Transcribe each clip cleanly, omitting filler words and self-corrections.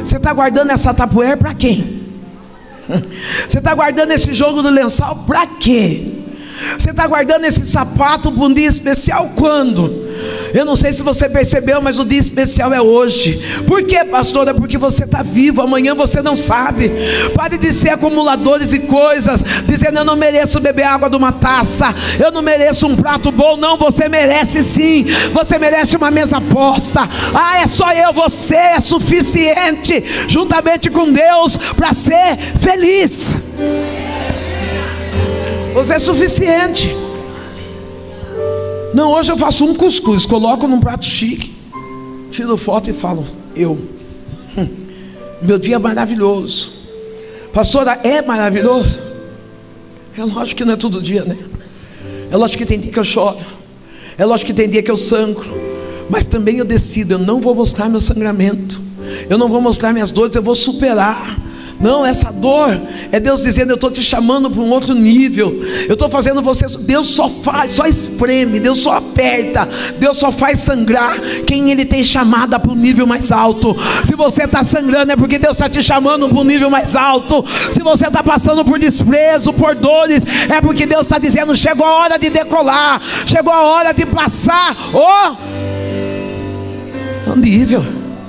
Você está guardando essa tapoeira para quem? Você está guardando esse jogo do lençol para quê? Você está guardando esse sapato para um dia especial quando? Eu não sei se você percebeu, mas o dia especial é hoje. Por quê, pastor? É porque você está vivo, amanhã você não sabe. Pare de ser acumuladores de coisas, dizendo eu não mereço beber água de uma taça, eu não mereço um prato bom. Não, você merece sim. Você merece uma mesa posta. É só eu, você é suficiente, juntamente com Deus, para ser feliz. Você é suficiente. Não, hoje eu faço um cuscuz, coloco num prato chique, tiro foto e falo, meu dia é maravilhoso. Pastora, é maravilhoso? É lógico que não é todo dia, né? É lógico que tem dia que eu choro, é lógico que tem dia que eu sangro, mas também eu decido, eu não vou mostrar meu sangramento, eu não vou mostrar minhas dores, eu vou superar. Não, essa dor é Deus dizendo, eu estou te chamando para um outro nível, eu estou fazendo você. Deus só faz, só espreme, Deus só aperta, Deus só faz sangrar quem Ele tem chamado para um nível mais alto. Se você está sangrando é porque Deus está te chamando para um nível mais alto. Se você está passando por desprezo, por dores, é porque Deus está dizendo, chegou a hora de decolar, chegou a hora de passar o nível.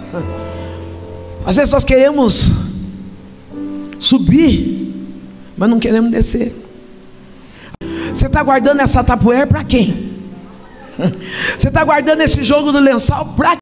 Às vezes nós queremos subir, mas não queremos descer. Você está guardando essa tapoeira para quem? Você está guardando esse jogo do lençol para